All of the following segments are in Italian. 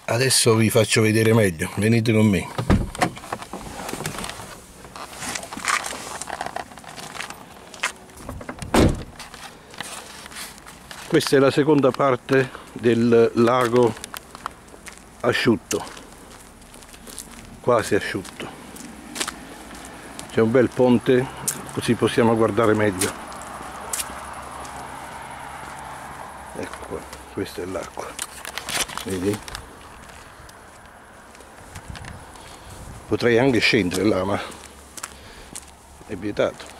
Adesso vi faccio vedere meglio, venite con me. Questa è la seconda parte del lago asciutto, quasi asciutto. C'è un bel ponte, così possiamo guardare meglio. Ecco qua, questa è l'acqua, vedi? Potrei anche scendere là, ma è vietato.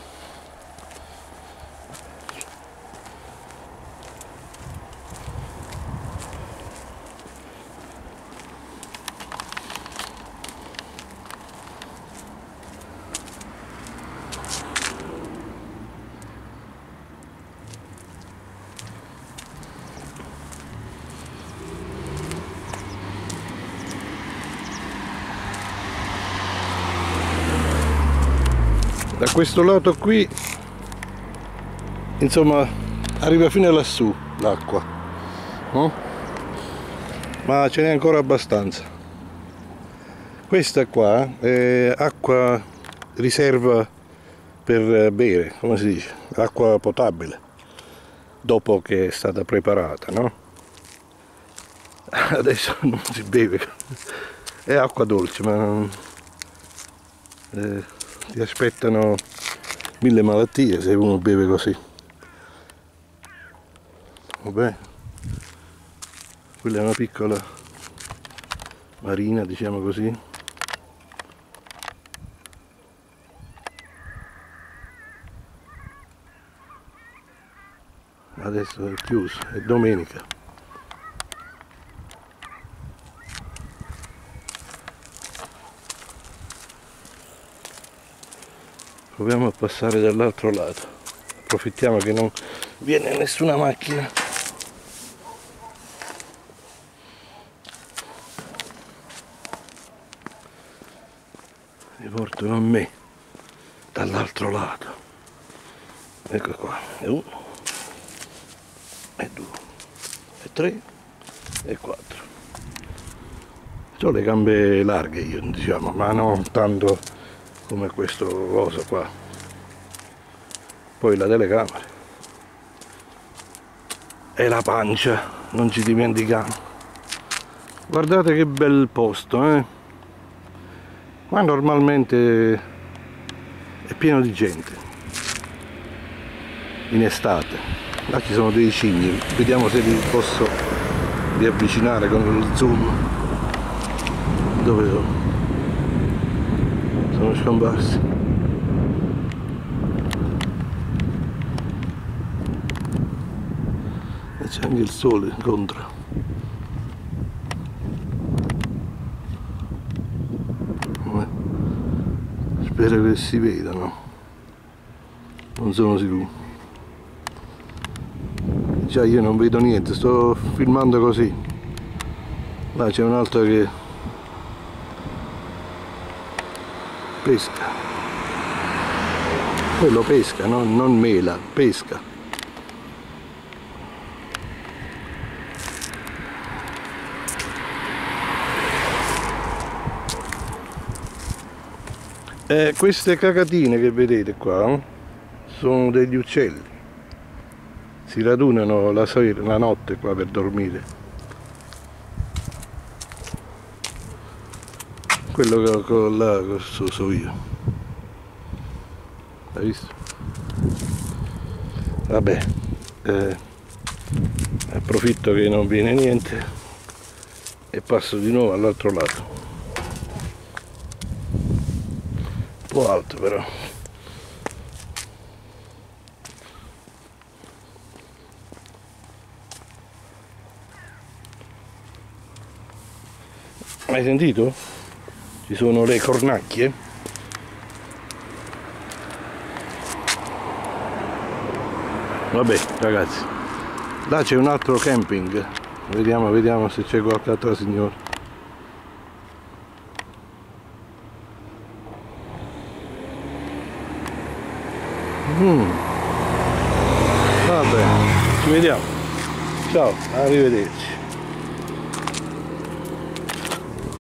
Da questo lato qui, insomma, arriva fino lassù l'acqua, no? Ma ce n'è ancora abbastanza. Questa qua è acqua riserva per bere, come si dice, acqua potabile, dopo che è stata preparata, no? Adesso non si beve, è acqua dolce, ma ti aspettano 1000 malattie se uno beve così. Vabbè, quella è una piccola marina, diciamo così. Adesso è chiuso, è domenica. Proviamo a passare dall'altro lato, approfittiamo che non viene nessuna macchina. Mi portano a me dall'altro lato. Ecco qua, è 1, e 2, e 3, e 4. Ho le gambe larghe io, diciamo, ma non tanto come questo cosa qua. Poi la telecamera e la pancia, non ci dimentichiamo. Guardate che bel posto, eh? Qua normalmente è pieno di gente in estate. Là ci sono dei cigni, vediamo se li posso riavvicinare con il zoom. Dove sono? Sono scomparsi. E c'è anche il sole contro. Spero che si vedano, non sono sicuro. Già io non vedo niente, sto filmando così. Là c'è un altro che pesca. Quello pesca, no? Non mela, pesca. Queste cacatine che vedete qua sono degli uccelli. Si radunano la notte qua per dormire. Quello che là questo so io. Hai visto? Vabbè, approfitto che non viene niente e passo di nuovo all'altro lato. Un po' alto però. Hai sentito? Ci sono le cornacchie. Vabbè ragazzi, là c'è un altro camping, vediamo se c'è qualche altra signora. Vabbè, ci vediamo, ciao, arrivederci.